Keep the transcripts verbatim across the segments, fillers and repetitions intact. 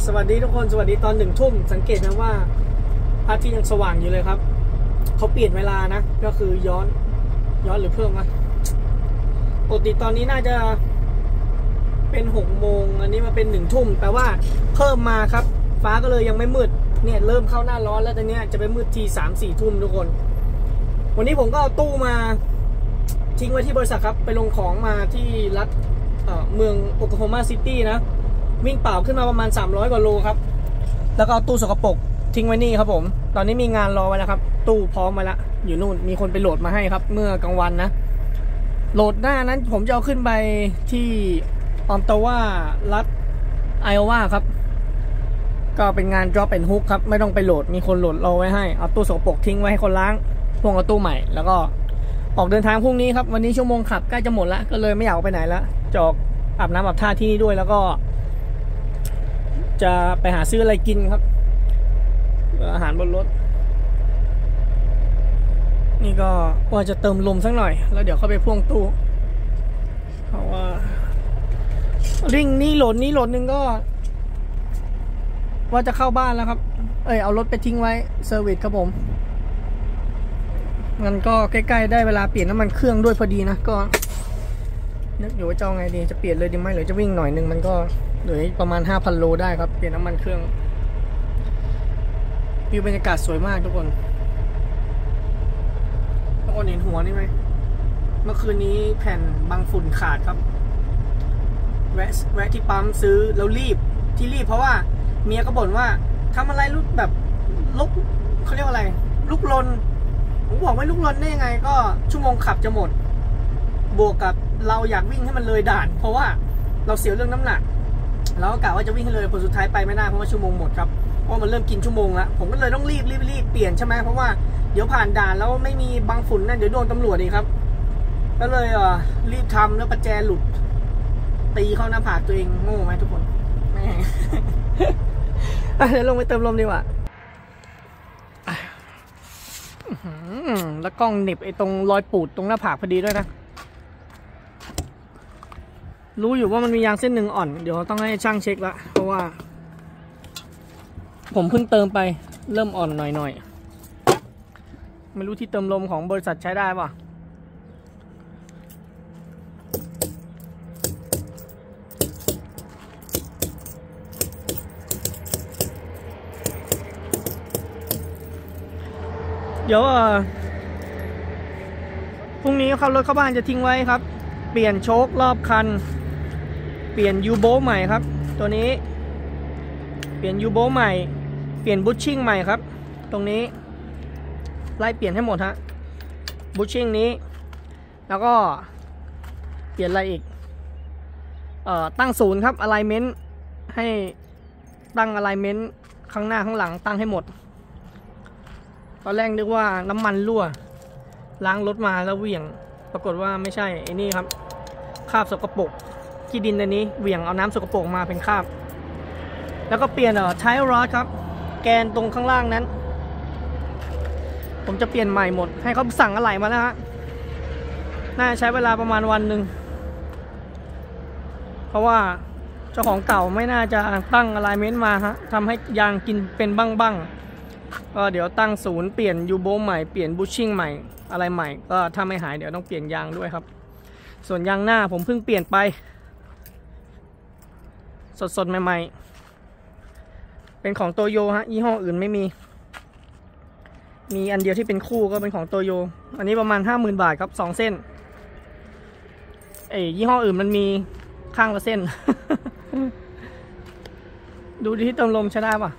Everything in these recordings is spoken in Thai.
สวัสดีทุกคนสวัสดีตอนหนึ่งทุ่มสังเกตนะว่าพระอาทิตย์ยังสว่างอยู่เลยครับเขาเปลี่ยนเวลานะก็คือย้อนย้อนหรือเพิ่มวะปกติตอนนี้น่าจะเป็นหกโมงอันนี้มาเป็นหนึ่งทุ่มแปลว่าเพิ่มมาครับฟ้าก็เลยยังไม่มืดเนี่ยเริ่มเข้าหน้าร้อนแล้วตอนนี้จะไปมืดทีสามสี่ทุ่มทุกคนวันนี้ผมก็เอาตู้มาทิ้งไว้ที่บริษัทครับไปลงของมาที่รัฐเอ่อเมืองโอคลาโฮมาซิตี้นะวิ่งเปล่าขึ้นมาประมาณสามร้อยกว่าโลครับแล้วก็เอาตู้สกปรกทิ้งไว้นี่ครับผมตอนนี้มีงานรอไว้แล้วครับตู้พร้อมมาแล้วอยู่นู่นมีคนไปโหลดมาให้ครับเมื่อกลางวันนะโหลดหน้านั้นผมจะเอาขึ้นไปที่ออมตาว่ารัฐไอโอวาครับก็เป็นงาน drop and hook ครับไม่ต้องไปโหลดมีคนโหลดรอไว้ให้เอาตู้สกปรกทิ้งไว้ให้คนล้างพวกเอาตู้ใหม่แล้วก็ออกเดินทางพรุ่งนี้ครับวันนี้ชั่วโมงขับใกล้จะหมดแล้วก็เลยไม่อยากไปไหนแล้วจอกอาบน้ำอาบท่าที่นี่ด้วยแล้วก็จะไปหาซื้ออะไรกินครับอาหารบนรถนี่ก็ว่าจะเติมลมสักหน่อยแล้วเดี๋ยวเข้าไปพ่วงตู้เพราะว่าริ่งนี่โหลดนี้โหลดนึงก็ว่าจะเข้าบ้านแล้วครับเอ้ยเอารถไปทิ้งไว้เซอร์วิสครับผมงั้นก็ใกล้ๆได้เวลาเปลี่ยนน้ำมันเครื่องด้วยพอดีนะก็นึกอยู่ว่าจะเอาไงดีจะเปลี่ยนเลยดีไหมหรือจะวิ่งหน่อยนึงมันก็เหลือประมาณ ห้าพัน โลได้ครับเปลี่ยนน้ำมันเครื่องวิวบรรยากาศสวยมากทุกคนทุกคนเห็นหัวนี่ไหมเมื่อคืนนี้แผ่นบังฝุ่นขาดครับแวะแวะที่ปั๊มซื้อแล้วรีบที่รีบเพราะว่าเมียก็บ่นว่าทำอะไรลุกแบบลุกเขาเรียกว่าอะไรลุกลนผมบอกไม่ลุกลนได้ยังไงก็ชั่วโมงขับจะหมดบวกกับเราอยากวิ่งให้มันเลยด่านเพราะว่าเราเสียเรื่องน้ำหนักเราก็กะว่าจะวิ่งให้เลยผลสุดท้ายไปไม่ได้เพราะว่าชั่วโมงหมดครับเพราะมันเริ่มกินชั่วโมงแล้วผมก็เลยต้องรีบรีบรีบเปลี่ยนใช่ไหมเพราะว่าเดี๋ยวผ่านด่านแล้วไม่มีบังฝุ่นนั่นเดี๋ยวโดนตำรวจอีกครับก็เลยอ่ะรีบทำแล้วประแจหลุดตีเข้าหน้าผากตัวเองโง่ไหมทุกคนแม่เดี๋ยวลงไปเติมลมดีกว่าแล้วกล้องเหน็บไอ้ตรงรอยปูดตรงหน้าผากพอดีด้วยนะรู้อยู่ว่ามันมียางเส้นหนึ่งอ่อนเดี๋ยวต้องให้ช่างเช็คละเพราะว่าผมเพิ่งเติมไปเริ่มอ่อนหน่อยๆไม่รู้ที่เติมลมของบริษัทใช้ได้ป่ะเดี๋ยวพรุ่งนี้เข้ารถเข้าบ้านจะทิ้งไว้ครับเปลี่ยนโชครอบคันเปลี่ยนยูโบใหม่ครับตัวนี้เปลี่ยนยูโบใหม่เปลี่ยนบูชชิ่งใหม่ครับตรงนี้ไล่เปลี่ยนให้หมดฮะบูชชิ่งนี้แล้วก็เปลี่ยนอะไรอีกเอ่อตั้งศูนย์ครับอะไลเมนต์ให้ตั้งอะไลเมนต์ข้างหน้าข้างหลังตั้งให้หมดตอนแรกนึกว่าน้ำมันรั่วล้างรถมาแล้วเหวี่ยงปรากฏว่าไม่ใช่ไอ้นี่ครับคราบสกปรกที่ดินในนี้เหวี่ยงเอาน้ำสกปรกมาเป็นคราบแล้วก็เปลี่ยนเอ่อไทรอดครับแกนตรงข้างล่างนั้นผมจะเปลี่ยนใหม่หมดให้เขาสั่งอะไหล่มาแล้วฮะน่าใช้เวลาประมาณวันหนึ่งเพราะว่าเจ้าของเก่าไม่น่าจะตั้งอะไลเมนต์มาฮะทำให้ยางกินเป็นบ้างๆก็เดี๋ยวตั้งศูนย์เปลี่ยนยูโบใหม่เปลี่ยนบูชชิ่งใหม่อะไรใหม่ก็ถ้าไม่หายเดี๋ยวต้องเปลี่ยนยางด้วยครับส่วนยางหน้าผมเพิ่งเปลี่ยนไปสดๆใหม่ๆเป็นของโตโยฮะยี่ห้ออื่นไม่มีมีอันเดียวที่เป็นคู่ก็เป็นของโตโยอันนี้ประมาณ ห้าหมื่น บาทครับสองเส้นเอ้ยยี่ห้ออื่นมันมีข้างละเส้น ดูที่เติมลมใช้ได้ป่ะ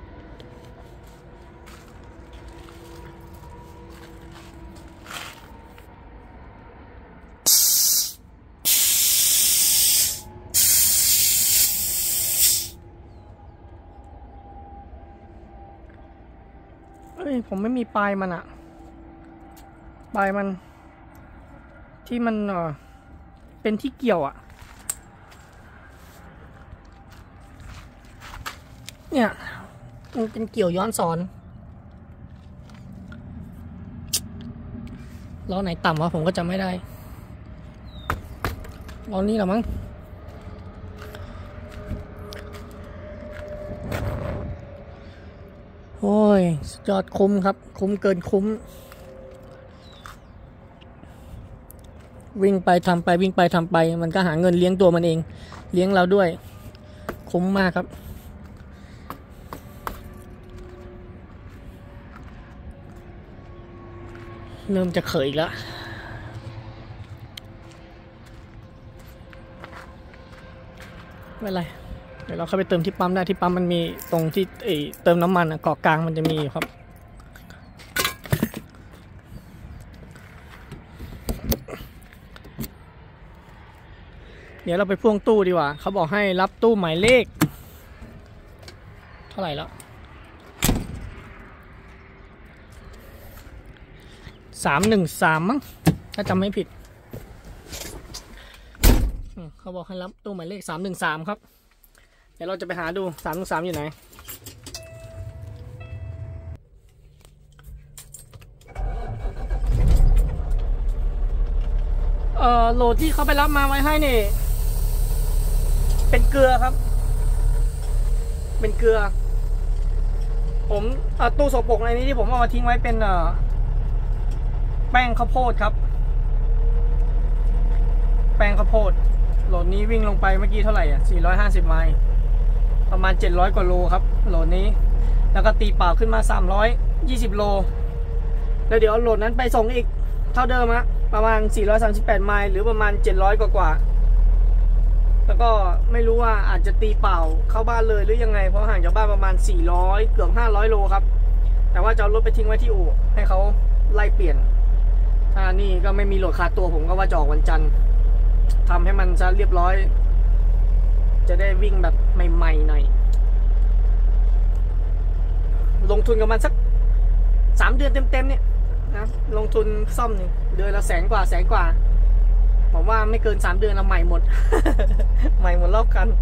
ผมไม่มีปลายมันอะปลายมันที่มันเออเป็นที่เกี่ยวอะเนี่ยมันเป็นเกี่ยวย้อนสอนล้อไหนต่ำวะผมก็จำไม่ได้ ตอนนี้แหละมั้งโอ้ยยอดคุ้มครับคุ้มเกินคุ้มวิ่งไปทำไปวิ่งไปทำไปมันก็หาเงินเลี้ยงตัวมันเองเลี้ยงเราด้วยคุ้มมากครับเริ่มจะเขยอีกแล้วไม่เป็นไรเดี๋ยวเราเข้าไปเติมที่ปั๊มได้ที่ปั๊มมันมีตรงที่เติมน้ำมันเกาะกลางมันจะมีครับเดี๋ยวเราไปพ่วงตู้ดีกว่าเขาบอกให้รับตู้หมายเลขเท่าไหร่แล้วสามหนึ่งสามมั้งถ้าจำไม่ผิดเขาบอกให้รับตู้หมายเลขสามหนึ่งสามครับเดี๋ยวเราจะไปหาดูสามหนึ่งสามอยู่ไหนเอ่อโหลดที่เขาไปรับมาไว้ให้นี่เป็นเกลือครับเป็นเกลือผมตู้สกปรกในนี้ที่ผมเอามาทิ้งไว้เป็นแป้งข้าวโพดครับแป้งข้าวโพดโหลดนี้วิ่งลงไปเมื่อกี้เท่าไหร่อ่ะสี่ร้อยห้าสิบไมล์ประมาณเจ็ดร้อยกว่าโลครับโหลดนี้แล้วก็ตีเปล่าขึ้นมาสามร้อยยี่สิบโลแล้วเดี๋ยวโหลดนั้นไปส่งอีกเท่าเดิมอะประมาณสี่ร้อยสามสิบแปดไมล์หรือประมาณเจ็ดร้อยกว่ากว่าแล้วก็ไม่รู้ว่าอาจจะตีเปล่าเข้าบ้านเลยหรือยังไงเพราะห่างจากบ้านประมาณสี่ร้อยเกือบห้าร้อยโลครับแต่ว่าจะเอารถไปทิ้งไว้ที่อู่ให้เขาไล่เปลี่ยนถ้านี่ก็ไม่มีโหลดคาตัวผมก็ว่าจะออกวันจันทร์ทำให้มันจะเรียบร้อยจะได้วิ่งแบบใหม่ๆหน่อยลงทุนกับมันสักสามเดือนเต็มๆเนี่ยนะลงทุนซ่อมนี่เดือนละแสนกว่าแสนกว่าผมว่าไม่เกินสามเดือนเราใหม่หมด ใหม่หมดรอบกัน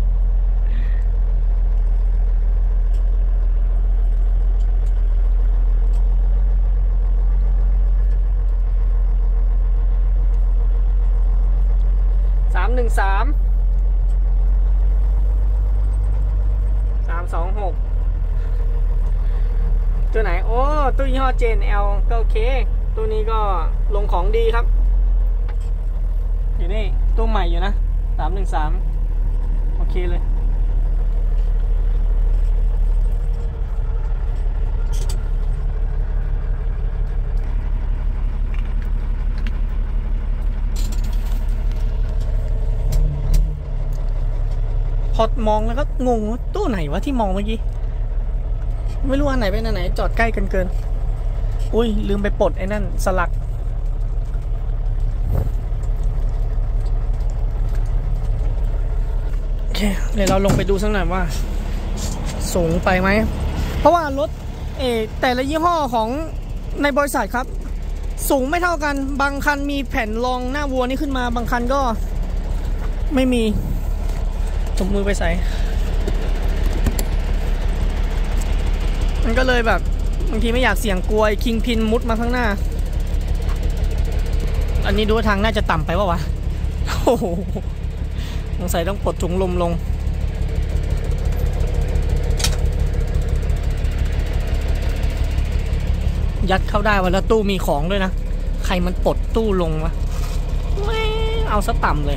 สามหนึ่งสามสามสองหกตัวไหนโอ้ตู้ยี่ห้อ เจ เอ็น แอล ก็โอเคตัวนี้ก็ลงของดีครับอยู่นี่ตู้ใหม่อยู่นะสามหนึ่งสามโอเคเลยพอมองแล้วก็งงว่าตู้ไหนวะที่มองเมื่อกี้ไม่รู้อันไหนเป็นอันไหนจอดใกล้กันเกินอุ้ยลืมไปปลดไอ้นั่นสลักโอเคเดี๋ยวเราลงไปดูสักหน่อยว่าสูงไปไหมเพราะว่ารถเอแต่ละยี่ห้อของในบริษัทครับสูงไม่เท่ากันบางคันมีแผ่นรองหน้าวัวนี่ขึ้นมาบางคันก็ไม่มีถุงมือไปใส่มันก็เลยแบบบางทีไม่อยากเสี่ยงกลัวคิงพินมุดมาข้างหน้าอันนี้ดูทางน่าจะต่ำไปป่าวะโอ้โหสงสัยต้องปลดถุงลมลงยัดเข้าได้วันละตู้มีของด้วยนะใครมันปลดตู้ลงวะไม่เอาซะต่ำเลย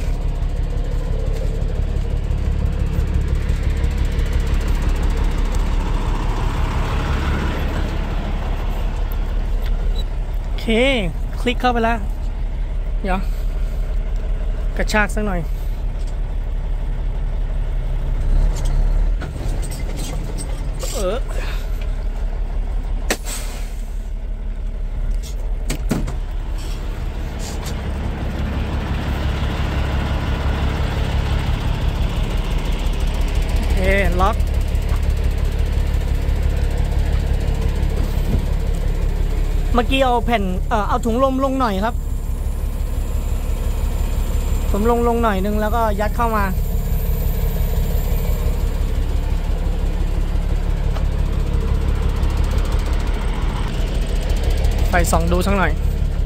โอเคคลิกเข้าไปแล้วเดี๋ยวกระชากสักหน่อยเออโอเคล็อกเมื่อกี้เอาแผ่นเอ่อเอาถุงลมลงหน่อยครับผมลงลงหน่อยนึงแล้วก็ยัดเข้ามาไปส่องดูสักหน่อย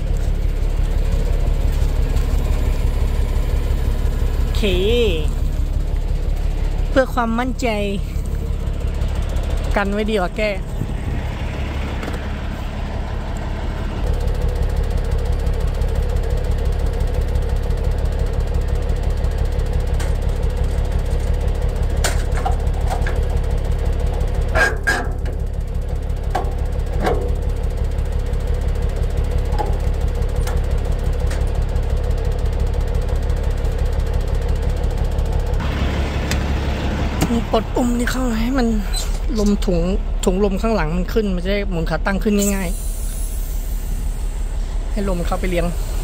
โอเคเพื่อความมั่นใจกันไว้ดีกว่าแก้ปลดปุ่มนี้เข้าให้มันลมถุงถุงลมข้างหลังมันขึ้นมันจะได้หมุนขาตั้งขึ้นง่ายๆให้ลมเข้าไปเลี้ยง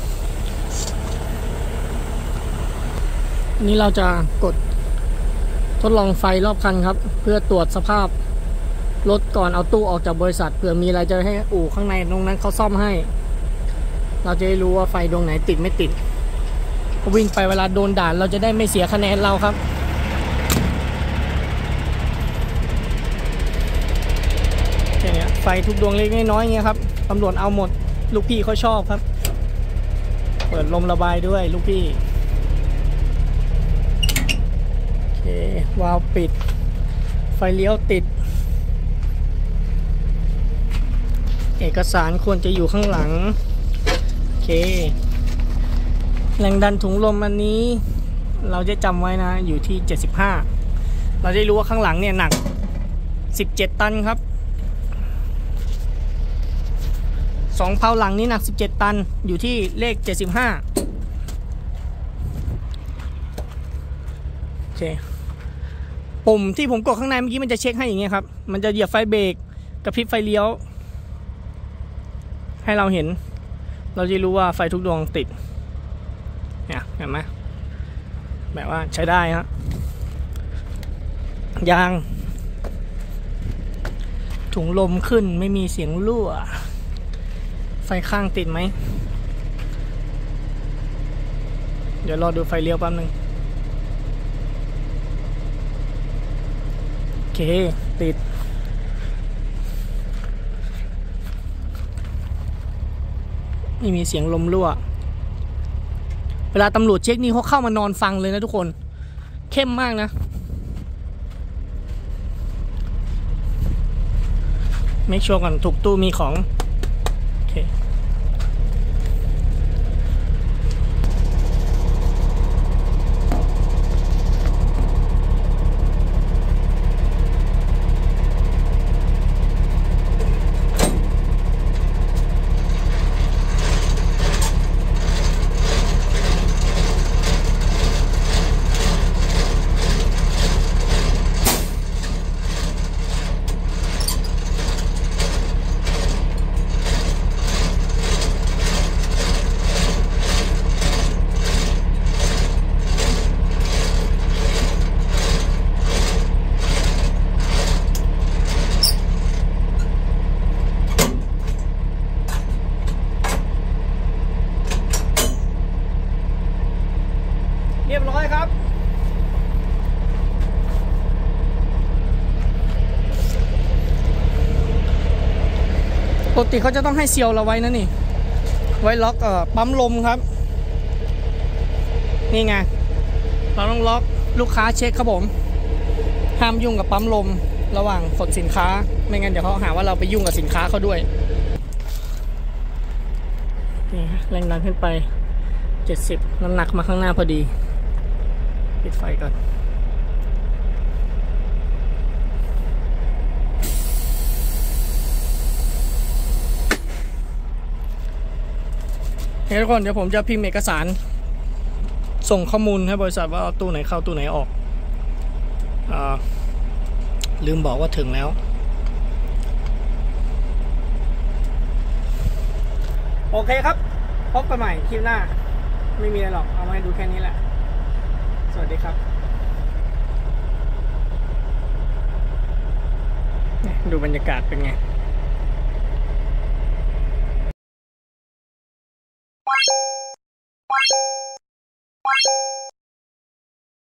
อันนี้เราจะกดทดลองไฟรอบคันครับเพื่อตรวจสภาพรถก่อนเอาตู้ออกจากบริษัทเผื่อมีอะไรจะให้อู่ข้างในตรงนั้นเขาซ่อมให้เราจะได้รู้ว่าไฟดวงไหนติดไม่ติดวิ่งไปเวลาโดนด่านเราจะได้ไม่เสียคะแนนเราครับอย่างเงี้ยไฟทุกดวงเล็กน้อยๆเงี้ยครับตำรวจเอาหมดลูกพี่เขาชอบครับเปิดลมระบายด้วยลูกพี่โอเควาล์วปิดไฟเลี้ยวติดเอกสารควรจะอยู่ข้างหลังโอเคแรงดันถุงลมอันนี้เราจะจำไว้นะอยู่ที่เจ็ดสิบห้าเราได้รู้ว่าข้างหลังเนี่ยหนักสิบเจ็ดตันครับสองเพลาหลังนี้หนักสิบเจ็ดตันอยู่ที่เลขเจ็ดสิบห้าโอเคปุ่มที่ผมกดข้างในเมื่อกี้มันจะเช็คให้อย่างเงี้ยครับมันจะเหยียบไฟเบรกกระพริบไฟเลี้ยวให้เราเห็นเราจะรู้ว่าไฟทุกดวงติดเนี่ยเห็นไหมแบบว่าใช้ได้ฮะยางถุงลมขึ้นไม่มีเสียงรั่วไฟข้างติดไหมเดี๋ยวรอดูไฟเลี้ยวแป๊บนึงโอเคติดไม่มีเสียงลมรั่วเวลาตำรวจเช็คนี่เขาเข้ามานอนฟังเลยนะทุกคนเข้มมากนะเมคชัวร์ก่อนถูกตู้มีของโอเคเรียบร้อยครับปกติเขาจะต้องให้เซียวเราไว้นะนี่ไว้ล็อกเอ่อปั๊มลมครับนี่ไงเราต้องล็อกลูกค้าเช็คครับผมห้ามยุ่งกับปั๊มลมระหว่างขนสินค้าไม่งั้นเดี๋ยวเขาหาว่าเราไปยุ่งกับสินค้าเขาด้วยนี่แรงดันขึ้นไปเจ็ดสิบน้ำหนักมาข้างหน้าพอดีปิดไฟก่อนเฮ้ยทุกคนเดี๋ยวผมจะพิมพ์เอกสารส่งข้อมูลให้บริษัทว่าเอาตู้ไหนเข้าตู้ไหนออกอ่าลืมบอกว่าถึงแล้วโอเคครับพบกันใหม่คลิปหน้าไม่มีอะไรหรอกเอามาให้ดูแค่นี้แหละสวัสดีครับดูบรรยากาศเป็นไง